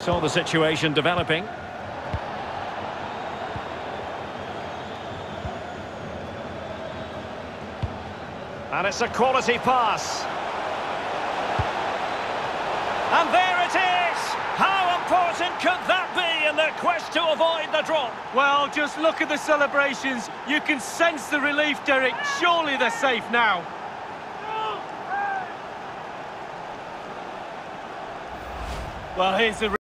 Saw the situation developing. And it's a quality pass. And there it is! How important could that be in their quest to avoid the drop? Well, just look at the celebrations. You can sense the relief, Derek. Surely they're safe now. Well, here's the